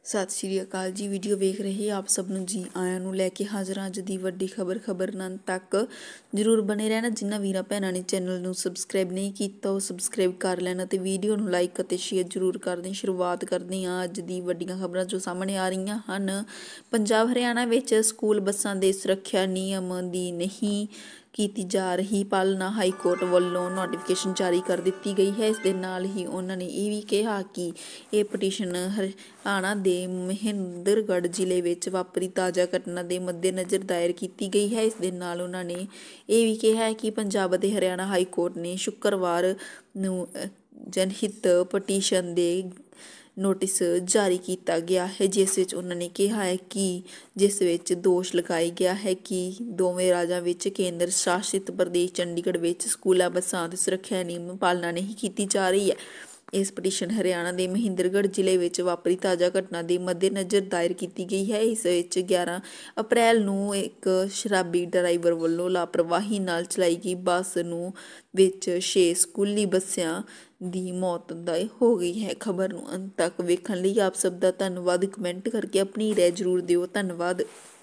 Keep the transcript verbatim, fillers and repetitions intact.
ਸਤਿ ਸ਼੍ਰੀ ਅਕਾਲ ਜੀ। ਵੀਡੀਓ ਵੇਖ ਰਹੇ ਆਪ ਸਭ ਨੂੰ ਜੀ ਆਇਆਂ ਨੂੰ ਲੈ ਕੇ ਹਾਜ਼ਰ ਹਾਂ ਅੱਜ ਦੀ ਵੱਡੀ ਖਬਰ ਖਬਰ ਨਾਲ ਤੱਕ ਜ਼ਰੂਰ ਬਣੇ ਰਹਿਣਾ। ਜਿਨ੍ਹਾਂ ਵੀਰਾਂ ਭੈਣਾਂ ਨੇ ਚੈਨਲ ਨੂੰ ਸਬਸਕ੍ਰਾਈਬ ਨਹੀਂ ਕੀਤਾ ਉਹ ਸਬਸਕ੍ਰਾਈਬ ਕਰ ਲੈਣਾ ਤੇ ਵੀਡੀਓ ਨੂੰ ਲਾਈਕ ਅਤੇ ਸ਼ੇਅਰ ਜ਼ਰੂਰ ਕਰ ਦੇਣ। ਸ਼ੁਰੂਆਤ ਕਰਦੇ ਹਾਂ ਅੱਜ ਦੀ ਵੱਡੀਆਂ ਖਬਰਾਂ ਜੋ ਸਾਹਮਣੇ ਆ ਰਹੀਆਂ ਹਨ। ਪੰਜਾਬ ਹਰਿਆਣਾ ਵਿੱਚ ਸਕੂਲ ਬੱਸਾਂ ਦੇ ਸੁਰੱਖਿਆ ਨਿਯਮ ਦੀ ਨਹੀਂ ਕੀਤੀ ਜਾ ਰਹੀ ਪਾਲਣਾ। ਹਾਈ ਕੋਰਟ ਵੱਲੋਂ ਨੋਟੀਫਿਕੇਸ਼ਨ ਜਾਰੀ ਕਰ ਦਿੱਤੀ ਗਈ ਹੈ। ਇਸ ਦੇ ਨਾਲ ਹੀ ਉਹਨਾਂ ਨੇ ਇਹ ਵੀ ਕਿਹਾ ਕਿ ਇਹ ਪਟੀਸ਼ਨ ਹਰਿਆਣਾ ਦੇ ਮਹਿੰਦਰਗੜ੍ਹ ਜ਼ਿਲ੍ਹੇ ਵਿੱਚ ਵਾਪਰੀ ਤਾਜ਼ਾ ਘਟਨਾ ਦੇ ਮੱਦੇਨਜ਼ਰ ਦਾਇਰ ਕੀਤੀ ਗਈ ਹੈ। ਇਸ ਦੇ ਨਾਲ ਉਹਨਾਂ ਨੇ ਇਹ ਵੀ ਕਿਹਾ ਹੈ ਕਿ ਪੰਜਾਬ ਅਤੇ ਹਰਿਆਣਾ ਹਾਈ ਕੋਰਟ ਨੇ ਸ਼ੁੱਕਰਵਾਰ ਨੂੰ ਜਨਹਿਤ ਪਟੀਸ਼ਨ ਦੇ ਨੋਟਿਸ ਜਾਰੀ ਕੀਤਾ ਗਿਆ ਹੈ, ਜਿਸ ਵਿੱਚ ਉਹਨਾਂ ਨੇ ਕਿਹਾ ਹੈ ਕਿ ਜਿਸ ਵਿੱਚ ਦੋਸ਼ ਲਗਾਇਆ ਗਿਆ ਹੈ ਕਿ ਦੋਵੇਂ ਰਾਜਾਂ ਵਿੱਚ ਕੇਂਦਰ ਸ਼ਾਸਿਤ ਪ੍ਰਦੇਸ਼ ਚੰਡੀਗੜ੍ਹ ਵਿੱਚ ਸਕੂਲਾਂ ਬੱਸਾਂ ਦੇ ਸੁਰੱਖਿਆ ਨਿਯਮ ਪਾਲਣਾ ਨਹੀਂ ਕੀਤੀ ਜਾ ਰਹੀ ਹੈ। ਇਸ ਪਟੀਸ਼ਨ ਹਰਿਆਣਾ ਦੇ ਮਹਿੰਦਰਗੜ੍ਹ ਜ਼ਿਲ੍ਹੇ ਵਿੱਚ ਵਾਪਰੀ ਤਾਜ਼ਾ ਘਟਨਾ ਦੇ ਮੱਦੇਨਜ਼ਰ ਦਾਇਰ ਕੀਤੀ ਗਈ ਹੈ। ਇਸ ਵਿੱਚ ਗਿਆਰਾਂ ਅਪ੍ਰੈਲ ਨੂੰ ਇੱਕ ਸ਼ਰਾਬੀ ਡਰਾਈਵਰ ਵੱਲੋਂ ਲਾਪਰਵਾਹੀ ਨਾਲ ਚਲਾਈ ਗਈ ਬੱਸ ਨੂੰ ਵਿੱਚ ਛੇ ਸਕੂਲੀ ਬੱਸਿਆਂ ਦੀ ਮੌਤ ਦਾ ਹੋ ਗਈ ਹੈ। ਖਬਰ ਨੂੰ ਅੰਤ ਤੱਕ ਵੇਖਣ ਲਈ ਆਪ ਸਭ ਦਾ ਧੰਨਵਾਦ। ਕਮੈਂਟ ਕਰਕੇ ਆਪਣੀ ਰਾਏ ਜ਼ਰੂਰ ਦਿਓ। ਧੰਨਵਾਦ।